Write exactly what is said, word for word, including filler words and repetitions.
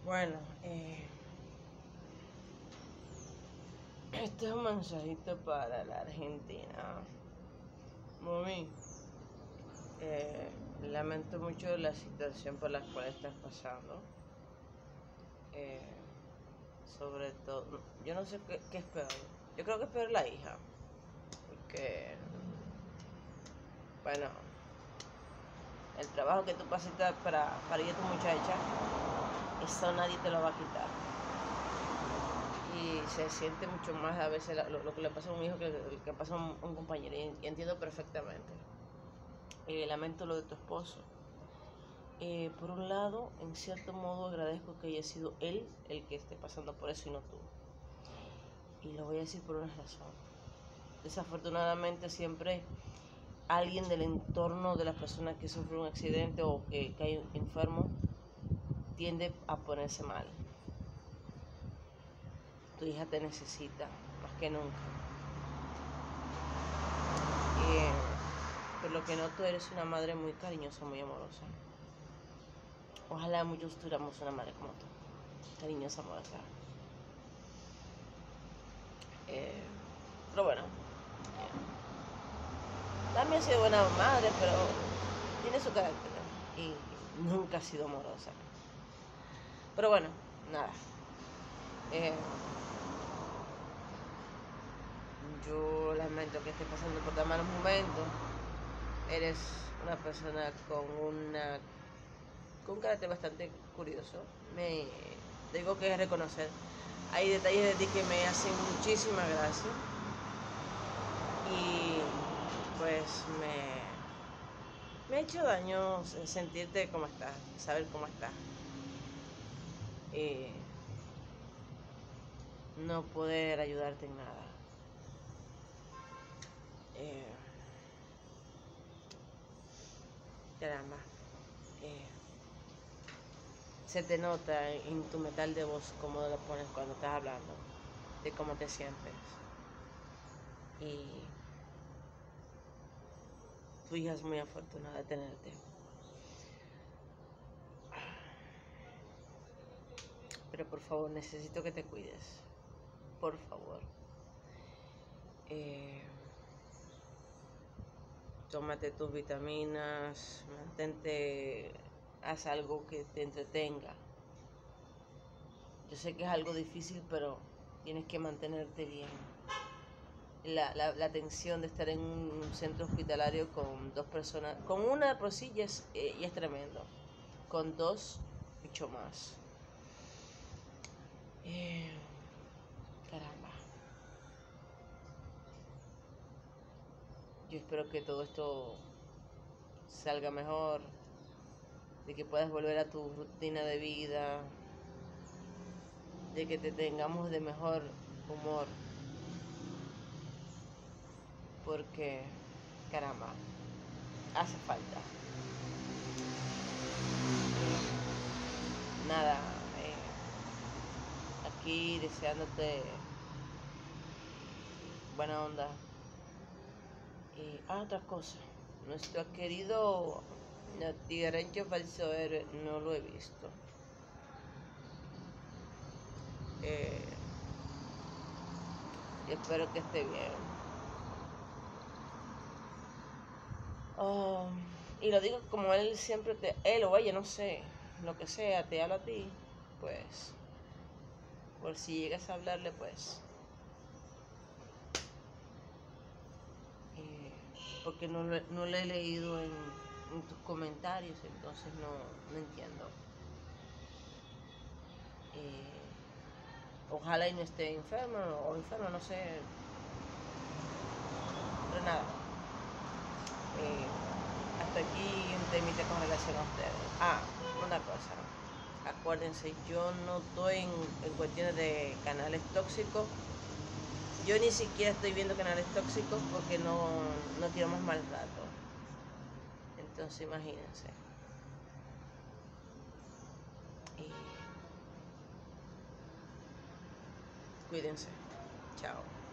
Bueno, eh, este es un mensajito para la Argentina. Mami, eh, lamento mucho la situación por la cual estás pasando. Eh, sobre todo, yo no sé qué, qué es peor. Yo creo que es peor la hija. Porque, bueno, el trabajo que tú pasaste para, para ir a tu muchacha, eso nadie te lo va a quitar. Y se siente mucho más a veces lo, lo que le pasa a un hijo que lo que pasa a un, un compañero. Y entiendo perfectamente. Eh, lamento lo de tu esposo. Eh, por un lado, en cierto modo agradezco que haya sido él el que esté pasando por eso y no tú. Y lo voy a decir por una razón. Desafortunadamente siempre alguien del entorno de la persona que sufre un accidente o que cae enfermo tiende a ponerse mal. Tu hija te necesita más que nunca. Eh, por lo que noto, eres una madre muy cariñosa, muy amorosa. Ojalá muchos tuviéramos una madre como tú, cariñosa, amorosa. Eh, pero bueno, eh, también ha sido buena madre, pero tiene su carácter y nunca ha sido amorosa. Pero bueno, nada. Eh, yo lamento que estés pasando por tan malos momentos. Eres una persona con una con un carácter bastante curioso. Me digo que es reconocer. Hay detalles de ti que me hacen muchísima gracia. Y pues me, me ha hecho daño sentirte como estás, saber cómo estás. Y no poder ayudarte en nada. Eh, caramba. Eh, se te nota en tu metal de voz cómo lo pones cuando estás hablando, de cómo te sientes. Y tu hija es muy afortunada de tenerte. Pero por favor, necesito que te cuides. Por favor. Eh, tómate tus vitaminas, mantente, haz algo que te entretenga. Yo sé que es algo difícil, pero tienes que mantenerte bien. La, la, la tensión de estar en un centro hospitalario con dos personas, con una por sí ya es, eh, ya es tremendo, con dos, mucho más. Eh, caramba. Yo espero que todo esto salga mejor, de que puedas volver a tu rutina de vida, de que te tengamos de mejor humor, porque, caramba, hace falta. Nada, eh, aquí deseándote buena onda. Y, ah, otra cosa, nuestro querido Natigarencho falso héroe no lo he visto. Eh, espero que esté bien. Oh, y lo digo como él siempre te, él o ella, no sé, lo que sea, te habla a ti, pues, por si llegas a hablarle, pues, eh, porque no, lo- no lo he leído en, en tus comentarios, entonces no, no entiendo. Eh, ojalá y no esté enfermo o enfermo, no sé, pero nada. Eh, hasta aquí un temita con relación a ustedes. Ah, una cosa. Acuérdense, yo no estoy en, en cuestiones de canales tóxicos. Yo ni siquiera estoy viendo canales tóxicos porque no, no tiramos mal rato. Entonces imagínense. Y cuídense. Chao.